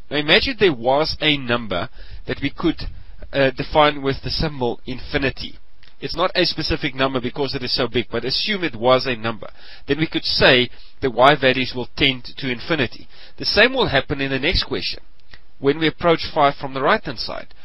Now imagine there was a number that we could define with the symbol infinity. It's not a specific number because it is so big, but assume it was a number. Then we could say the y values will tend to infinity. The same will happen in the next question when we approach 5 from the right hand side.